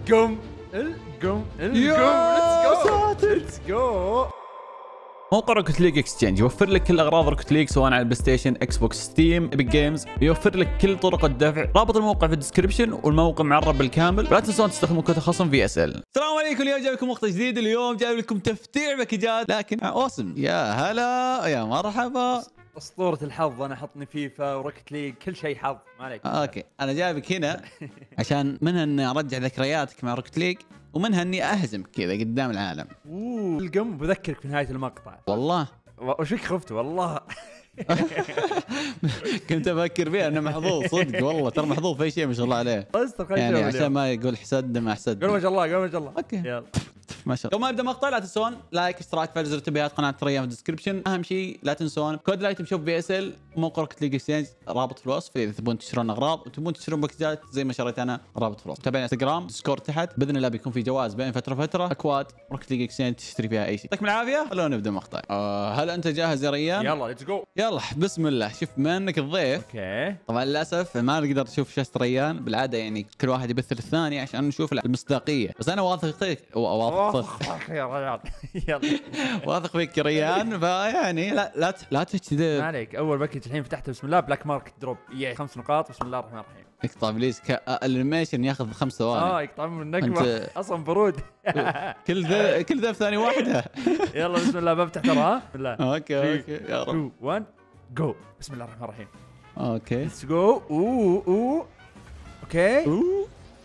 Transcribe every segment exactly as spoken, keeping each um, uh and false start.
القم القم القم يا ساتر. ليتس جو. موقع روكت ليج اكسشينج يوفر لك كل اغراض روكت ليج سواء على البلاي ستيشن، اكس بوكس، ستيم، ايبك جيمز. يوفر لك كل طرق الدفع. رابط الموقع في الديسكربشن والموقع معرب بالكامل. لا تنسون تستخدموا كود خصم في اس ال. السلام عليكم، اليوم جايب لكم مقطع جديد. اليوم جايب لكم تفتيع باكجات لكن اوسم. يا هلا يا مرحبا. اسطورة الحظ، انا حطني فيفا وركت ليج كل شيء حظ، ما عليك. اوكي انا جايبك هنا عشان منها اني ارجع ذكرياتك مع روكت ليج، ومنها اني اهزمك كذا قدام العالم. اوه القم بذكرك في نهاية المقطع. والله وش فيك خفت والله. كنت افكر فيها انه محظوظ صدق والله، ترى محظوظ في شيء ما شاء الله عليه. يعني عشان ما يقول حسد ما حسد. قول ما شاء الله، قول ما شاء الله. اوكي يلا ما شاء الله. قبل ما ابدا مقطع لا تنسون لايك، اشتراك، فعل زر التنبيهات، قناه تريان في الديسكربشن. اهم شيء لا تنسون كود لايت شوف في اس ال، موقع روكت ليج اكسشينج، رابط في الوصف اذا تبون تشترون اغراض وتبون تشترون باكجات زي ما شريت انا، رابط في الوصف. تابعنا انستغرام، ديسكورد تحت، باذن الله بيكون في جوائز بين فتره وفتره، اكواد روكت ليج اكسشينج تشتري فيها اي شيء. يعطيكم العافيه. خلونا نبدا المقطع. آه هل انت جاهز يا ريان؟ يلا ليتس جو. يلا بسم الله. شوف بما انك الضيف، اوكي طبعا للاسف ما نقدر نشوف شاشه ريان. بالعاده يعني كل واحد يبث الثاني عشان نشوف المصداقيه، بس انا واثق فيك واثق يا رجال يلا واثق فيك يا ريان. فيعني لا لا ت- لا تكذب. ما عليك. اول باكج الحين فتحته بسم الله، بلاك ماركت دروب اي خمس نقاط. بسم الله الرحمن الرحيم. اقطع ابليس الانيميشن ياخذ خمس ثواني. اه يقطع من النقمه أنت- اصلا برود. كل ذا كل ذا في ثانيه واحده. يلا بسم الله بفتح ترى. ها بسم الله اوكي اوكي يا رب. اتنين واحد جو. بسم الله الرحمن الرحيم. اوكي ليتس جو. اوه اوه اوكي أوه.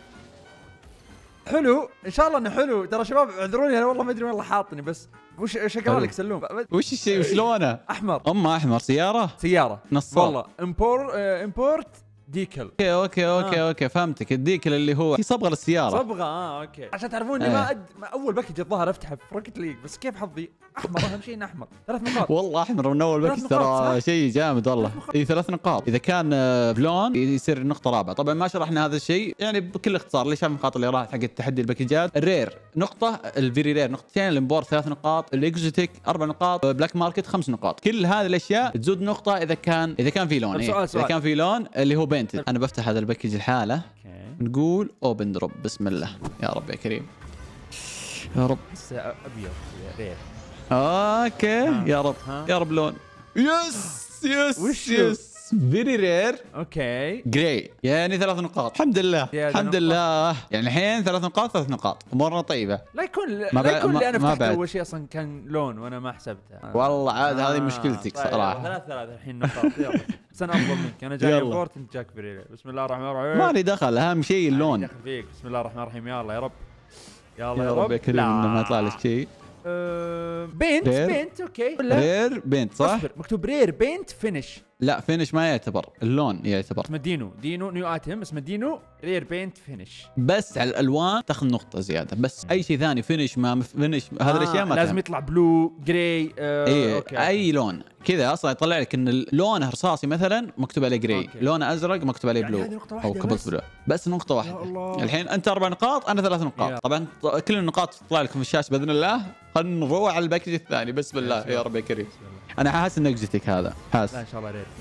حلو ان شاء الله انه حلو. ترى شباب اعذروني انا والله ما ادري وين الله حاطني، بس وش ايش اقرا لك سلوم؟ وش الشيء وش لونه؟ احمر. امه احمر. سياره سياره نصاب. والله امبور آه امبورت ديكل. اوكي اوكي اوكي آه. اوكي فهمتك. الديكل اللي هو في صبغه للسياره. صبغه. اه اوكي عشان تعرفون اني إيه. ما, أد... ما اول باكج الظاهر افتحه في روكت ليج، بس كيف حظي احمر. اهم شيء انه احمر. ثلاث نقاط. والله احمر من اول ثلاث باكج نقاط، ترى صح؟ شيء جامد والله. اي ثلاث نقاط. اذا كان آه، بلون يصير نقطه رابعه. طبعا ما شرحنا هذا الشيء يعني بكل اختصار. ليش من النقاط اللي راحت حق التحدي الباكجات. الرير نقطه، الفيري رير نقطتين، الامبور ثلاث نقاط، الاكزوتيك اربع نقاط، بلاك ماركت خمس نقاط. كل هذه الاشياء تزود نقطه اذا كان اذا كان في لون. طب إيه. سؤال- سؤال. اذا كان في لون اللي هو بينتد. انا بفتح هذا الباكج الحاله. اوكي نقول اوبن دروب. بسم الله يا رب يا كريم يا رب. احسه ابيض رير. اوكي ها. يا رب ها. يا رب لون. يس يس وش هو؟ يس فيري رير اوكي جراي. يعني ثلاث نقاط الحمد لله. زيادة الحمد نقطة. لله. يعني الحين ثلاث نقاط ثلاث نقاط امورنا طيبه. لا يكون ما لا بعد- يكون ما- اللي انا ما فتحته بعد. اول شيء اصلا كان لون وانا ما حسبته. والله عاد هذه مشكلتك طيب، صراحه. ثلاث ثلاث الحين نقاط. يلا بس انا افضل منك. انا جاي يلا. امبورت انت جاك برير. بسم الله الرحمن الرحيم. ما لي دخل. اهم شيء اللون. دخل فيك. بسم الله الرحمن الرحيم. يلا يا رب يلا يا رب يا كريم لا. انه ما يطلع لك شيء. أه... بينت رير. بينت اوكي ولا رير بنت صح؟ اصبر، مكتوب رير بينت فينش. لا فينش ما يعتبر، اللون يعتبر. اسمه دينو دينو نيو ايتم. اسمه دينو رير بينت فينش. بس على الالوان تاخذ نقطه زياده. بس اي شيء ثاني فينش ما مف- فينش هذه الاشياء ما لازم تهم. يطلع بلو جراي. آه... اي اوكي اي لون كذا اصلا يطلع لك ان لونه رصاصي مثلا مكتوب عليه جراي، أوكي. لونه ازرق مكتوب عليه يعني بلو هذه نقطة او واحدة كبلت بس؟ بلو. بس نقطه يا واحده. الله. الحين انت اربع نقاط انا ثلاث نقاط. يا. طبعا ط- كل النقاط تطلع لكم في الشاشه باذن الله. خلينا نروح على الباكج الثاني. بسم الله بسم يا الله. رب يا كريم. بسم الله. انا حاسس انه اكزيتك هذا حاسس. لا ان شاء الله رير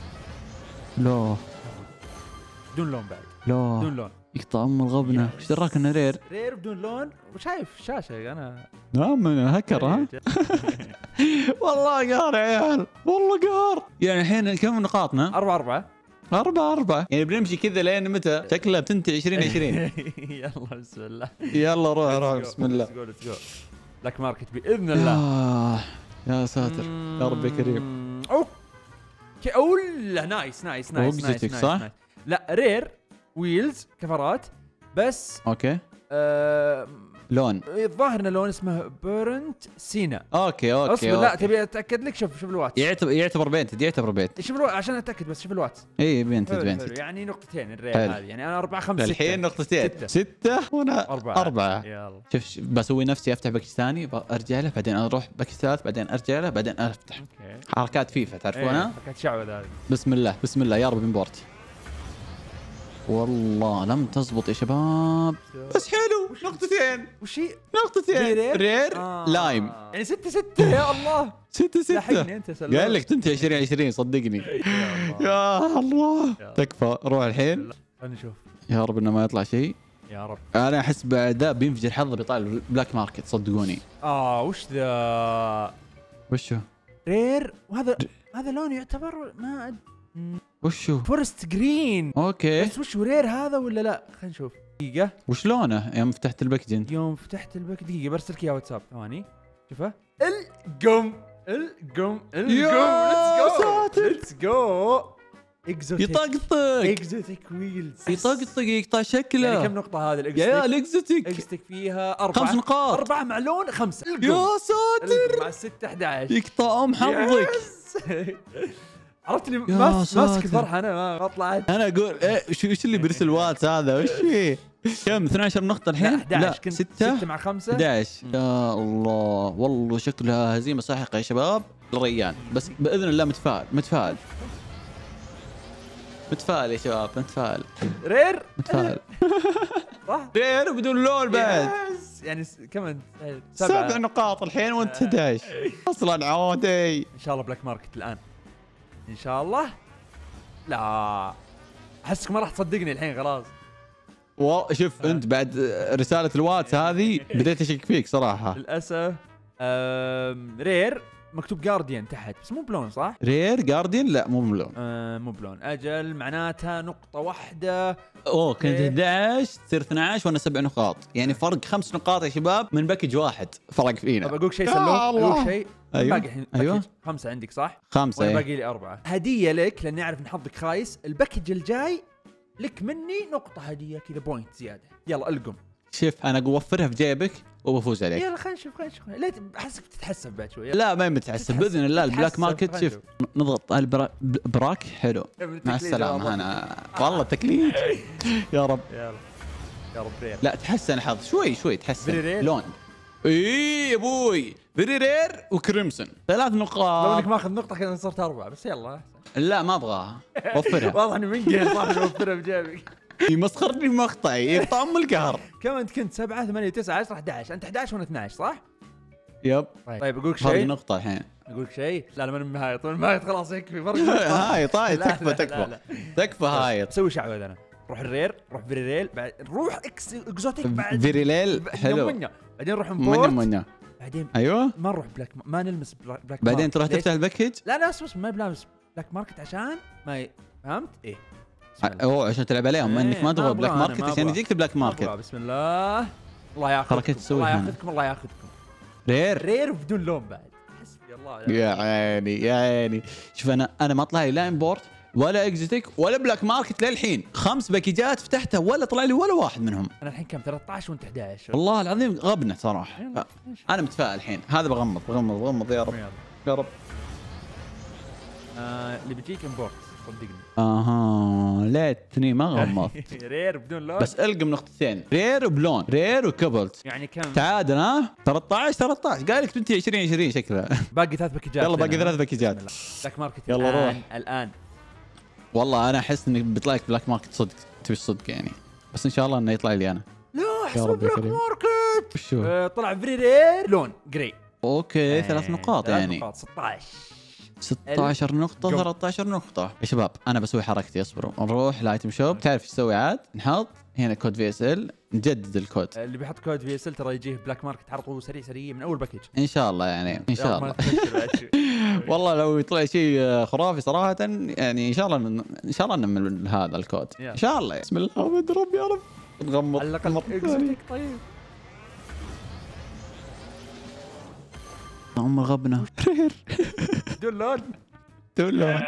لا بدون لون بعد. لا بدون لون. يقطع ام الغبنه. ايش دراك انه رير؟ رير بدون لون وشايف الشاشه انا. نعم انا هكر ها. والله قهر يا عيال والله قهر. يعني الحين كم نقاطنا؟ أربعة أربعة. أربعة أربعة. يعني بنمشي كذا لين متى؟ شكلها بتنتهي عشرين عشرين. يلا بسم الله. يلا روح روح بسم الله. ليتس جو ليتس جو. بلاك ماركت باذن الله. آه يا ساتر يا رب يا كريم. مم، اوكي اولا نايس نايس نايس نايس وقزتك، نايس صح؟ نايس. لا رير ويلز كفرات بس. اوكي آه لون. الظاهر انه لون اسمه بيرنت سينا. اوكي اوكي, اصبر لا أوكي. تبي اتاكد لك. شوف شوف الواتس. يعتبر يعتبر بينتد يعتبر بينت. شوف الواتس عشان اتاكد بس. شوف الواتس. اي بينتد حلو حلو. بينتد. يعني نقطتين الريل حلو. هذه. يعني انا أربعة خمسة الحين ستة. نقطتين. ستة. ستة وانا أربعة. أربعة. يلا شوف ش- بسوي نفسي افتح باكج ثاني ارجع له بعدين اروح باكج ثالث بعدين ارجع له بعدين افتح. اوكي. حركات فيفا تعرفونها؟ إيه، كانت شعوذة هذه. بسم الله بسم الله يا رب امبورت. والله لم تزبط يا شباب. بس حلو نقطتين وش هي؟ نقطتين رير؟ رير آه. لايم. يعني ستة ستة يا الله. ستة لاحقني ستة. انت سلام. قال لك تنتهي عشرين عشرين صدقني. يا الله. يا الله يا. تكفى روح الحين. خلينا نشوف. يا رب انه ما يطلع شيء. يا رب. انا احس بعد بينفجر حظه بيطلع بلاك ماركت صدقوني. اه وش ذا؟ وشو؟ رير وهذا هذا لون يعتبر ما أد... وشو؟ فورست جرين. اوكي بس وش رير هذا ولا لا؟ خلينا نشوف دقيقة. وش لونه يوم فتحت الباكجين؟ يوم فتحت الباك دقيقة برسلك اياه واتساب ثواني شوفه. القم القم القم ليتس جو ليتس جو. اكزوتيك يطقطق اكزوتيك ويلز يطقطق يقطع شكله. يعني كم نقطة هذا يا الاكزوتيك؟ الاكزوتيك اكزوتيك فيها أربعة خمس نقاط. أربعة مع لون خمسة. القم يا ساتر القم مع ستة أحد عشر يقطع ام حظك. عرفت لي يا ماسك ساتر. الفرحة انا ما ما طلعت. انا اقول ايه شو ايش اللي بيرسل واتس هذا وش فيه؟ كم اثنتي عشرة نقطة الحين؟ لا أحد عشر كنت ستة ستة مع خمسة أحد عشر. يا الله والله شكلها هزيمة ساحقة يا شباب الريان، بس باذن الله متفائل متفائل متفائل يا شباب متفائل رير متفائل. صح؟ رير بدون لون بعد. يس. يعني س- كمان سبع سبعة نقاط الحين وانت أحد عشر. اصلا عودي. ان شاء الله بلاك ماركت الان ان شاء الله. لا احسك ما راح تصدقني الحين خلاص. و- شوف انت بعد رسالة الواتس هذه بديت اشك فيك صراحة. للاسف أم... رير مكتوب جارديان تحت بس مو بلون صح؟ رير جارديان لا مو بلون. أه مو بلون اجل معناتها نقطة واحدة. اوه كنت إيه. أحد عشر تصير اثنتي عشر وانا سبع نقاط، يعني فرق خمس نقاط يا شباب من باكج واحد فرق فينا. طب اقول شيء يا سلوم الله. اقول شيء. أيوة. باقي الحين أيوة. باكج خمسة عندك صح؟ خمسة وانا ايه. باقي لي أربعة. هدية لك لاني اعرف ان حظك خايس. الباكج الجاي لك مني نقطة هدية كذا بوينت زيادة. يلا القم. شوف انا اوفرها في جيبك وبفوز عليك. يلا خلينا نشوف خلينا نشوف. ليه احسك بتتحسب بعد شوي. لا ما متحسب باذن الله. البلاك تتحسب. ماركت شوف نضغط البرا- براك حلو مع السلامة. انا والله تكليف. يا رب يلا يا رب رير. لا تحسن الحظ شوي شوي تحسن فيري رير. لون. اي يا ابوي فيري رير وكريمسون ثلاث لو نقاط. انك ماخذ نقطة كذا صرت أربعة بس يلا. لا ما ابغاها وفرها. واضح اني منقهر صح موفرها بجيبك. يمسخرني بمقطعي يقطع ام القهر. كم انت كنت سبعة ثمانية تسعة عشرة أحد عشر. انت أحد عشر وانا اثني عشر صح؟ يب طيب اقول لك فرق شيء. نقطة الحين. اقول لك شيء. لا لا ماني مهايط ماني مهايط خلاص يكفي فرق نقطة. هاي طيب لا، تكفى لا، تكفى لا، لا. تكفى هايط. سوي شعوذة انا. روح الرير روح فيريريل بعد روح اكس اكزوتيك بعد فيريليل ب- حلو. يمنيا. بعدين نروح منيا امبورت منيا بعدين ايوه. ما نروح بلاك ما نلمس بلا- بلاك بعدين ماركت. تروح ليش؟ تفتح الباكج. لا لا اسمع ما بلامس بلاك ماركت عشان ما ي... فهمت؟ ايه بسم الله. اوه عشان تلعب عليهم إيه، انك ما ما تبغى أبغى بلاك أنا، ماركت ما عشان أبغى. يجيك البلاك أبغى، ماركت. بسم الله. الله ياخذكم حركة تسويها. الله ياخذكم الله ياخذكم. رير رير وبدون لون بعد. حسبي الله يا عيني يا عيني. شوف انا انا ما طلع لي لا امبورت ولا اكزيتك ولا بلاك ماركت للحين. خمس باكيجات فتحتها ولا طلع لي ولا واحد منهم. انا الحين كم ثلاثة عشر وانت أحد عشر. والله العظيم غبنة صراحة. يلا. انا متفائل الحين. هذا بغمض بغمض بغمض يا رب يلا. يا رب. آه، اللي بيجيك امبورت صدقني. اها ليتني ما غمضت. رير بدون لون. بس القم نقطتين رير وبلون رير وكبلت. يعني كم؟ تعادل ها ثلاثة عشر ثلاثة عشر قال لك انت عشرين عشرين شكلها. باقي ثلاث باكيجات. يلا باقي لنا. ثلاث باكيجات. بلاك ماركت يلا الآن. روح. الان والله انا احس انك بيطلع لك بلاك ماركت صدق تبي الصدق يعني، بس ان شاء الله انه يطلع لي انا. لا يا احسب رب يا بلاك كريم. ماركت. وشو؟ آه، طلع فري رير لون جري. اوكي ثلاث نقاط ثلاث يعني. نقاط ستة عشر. ستة عشر نقطة جو. ثلاثة عشر نقطة. يا شباب انا بسوي حركتي اصبروا. نروح لايتم شوب. تعرف ايش تسوي عاد؟ نحط هنا كود في اس ال نجدد الكود. اللي بيحط كود في اس ال ترى يجيه بلاك ماركت على طول سريع سريع من اول باكج. ان شاء الله يعني ان شاء الله. الله. والله لو يطلع شيء خرافي صراحة يعني ان شاء الله ان شاء الله نعمل هذا الكود يلا. ان شاء الله. بسم الله ونضرب يا رب. نغمض على الاقل مرة ثانية. اكزوتيك طيب. ام غبنا. بدون لون. تقول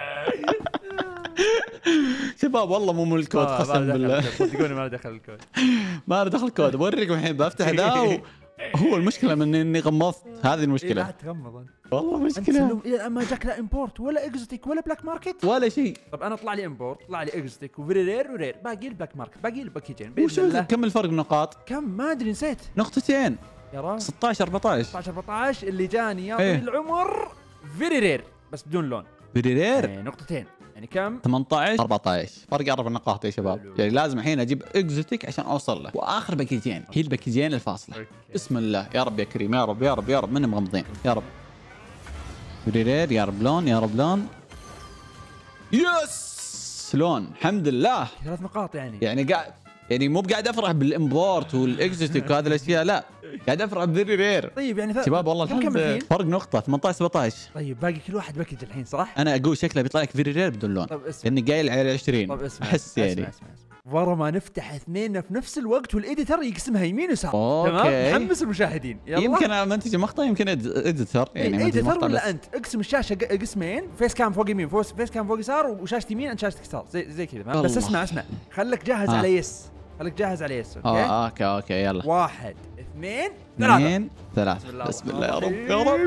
شباب والله مو من الكود آه، قسم ما له دخل بالله. الكود. صدقوني ما له دخل الكود. ما له دخل كود. بوريكم الحين بفتح ذا و... هو المشكله من اني غمضت. هذه إيه، لا المشكله تغمض انت. والله انت مشكله. سلوم الى ما جاك لا امبورت ولا اكزوتيك ولا بلاك ماركت. ولا شيء. طب انا طلع لي امبورت طلع لي اكزوتيك وفيري رير ورير باقي البلاك ماركت باقي الباكيجين باذن وش الله. كم الفرق بالنقاط؟ كم ما ادري نسيت نقطتين. يا راجل. ستة عشر أربعة عشر. ستة عشر أربعة عشر اللي جاني يا إيه. طويل العمر فيري رير بس بدون لون. بريرير إيه، نقطتين يعني كم؟ ثمانية عشر أربعة عشر فرق اربع نقاط يا شباب. حلو. يعني لازم الحين اجيب اكزوتيك عشان اوصل له. واخر باكيجين هي الباكيجين الفاصله. أوكي. بسم الله يا رب يا كريم يا رب يا رب يا رب من مغمضين يا رب. بريرير يا رب لون يا رب لون. يس لون الحمد لله. ثلاث نقاط يعني. يعني قاعد يعني مو بقاعد افرح بالامبورت والاكزوتيك وهذه الاشياء، لا قاعد افرح بفيري رير. طيب يعني ث... شباب والله كم كم الحين؟ الحين فرق نقطه ثمانية عشر سبعة عشر. طيب باقي كل واحد باكج الحين صح؟ انا اقول شكله بيطلع لك فيري رير بدون لون، طب اسمع لاني قايل على عشرين. طب اسمع احس اسمع يعني اسمع اسمع, اسمع. ورا ما نفتح اثنين في نفس الوقت والإيديتر يقسمها يمين ويسار. أوكي. تمام محمس المشاهدين. يلا يمكن منتج مقطع، يمكن اديتر يعني منتج إيديتر مقطع ولا بس. انت اقسم الشاشه ق- قسمين، فيس كام فوق يمين فيس كام فوق يسار، وشاشه يمين انت شاشتك يسار زي زي كذا. بس الله. اسمع اسمع خليك جاهز ها. على يس، خليك جاهز على يس. اوكي اه اوكي اوكي يلا. واحد اثنين ثلاثة. اثنين ثلاثة. بسم الله يا رب يا رب.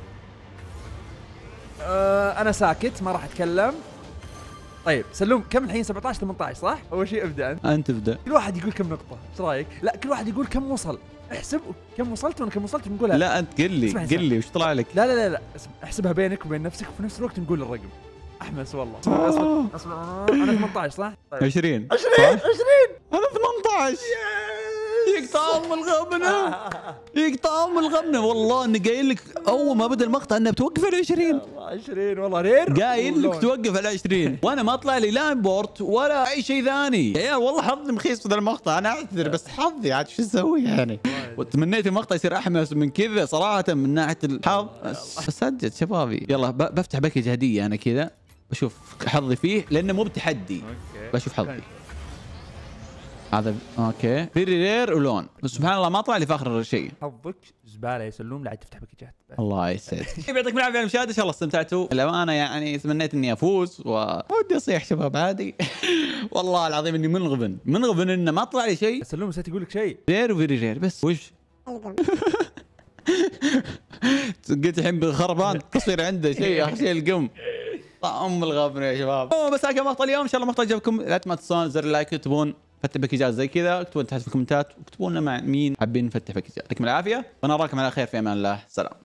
آه انا ساكت ما راح اتكلم. طيب سلوم كم الحين؟ سبعة عشر ثمانية عشر صح؟ اول شيء ابدا انت. انت ابدا. كل واحد يقول كم نقطة، ايش رايك؟ لا كل واحد يقول كم وصل، احسب كم وصلت وانا كم وصلت ونقولها. لا انت قل لي اسمع قل لي وش طلع لك. لا لا لا لا اسم- احسبها بينك وبين نفسك وفي نفس الوقت نقول الرقم. احمس والله. اسمع اسمع اسمع انا ثمانية عشر صح؟ طيب عشرين عشرين صح؟ عشرين انا ثمانية عشر. يقطع ام الغبنه، يقطع ام الغبنه والله اني قايل لك اول ما بدا المقطع انها بتوقف على عشرين. عشرين والله رير. قايل لك ولون. توقف على عشرين وانا ما طلع لي لا امبورت ولا اي شيء ثاني. يا عيال والله حظي مخيس في ذا المقطع، انا اعتذر بس حظي عاد شو اسوي يعني. وتمنيت المقطع يصير احمس من كذا صراحه من ناحيه الحظ. بس سجد شبابي يلا ب- بفتح باكج هديه انا كذا بشوف حظي فيه لانه مو بتحدي. اوكي بشوف حظي. هذا اوكي فيري رير ولون، بس سبحان الله ما طلع لي في اخر شيء. حظك زباله يا سلوم، لا عاد تفتح باكجات. الله يسعدك. يعطيكم العافيه يا المشاهد، ان شاء الله استمتعتوا. الامانه يعني تمنيت اني افوز ودي اصيح شباب عادي. والله العظيم اني منغبن منغبن انه ما طلع لي شيء. يا سلوم نسيت اقول لك شيء. رير وفيري رير بس وش؟ قلت الحين بالخربان التصوير عنده شيء اخر شيء القم. ام الغبن يا شباب. أوه بس هذا مقطع اليوم، ان شاء الله المقطع عجبكم. لا تنسون زر اللايك، تبون فتح باكجات زي كذا اكتبوا تحت في الكومنتات، واكتبوا لنا مع مين حابين نفتح باكجات. يعطيكم العافيه ونراكم على خير في امان الله. سلام.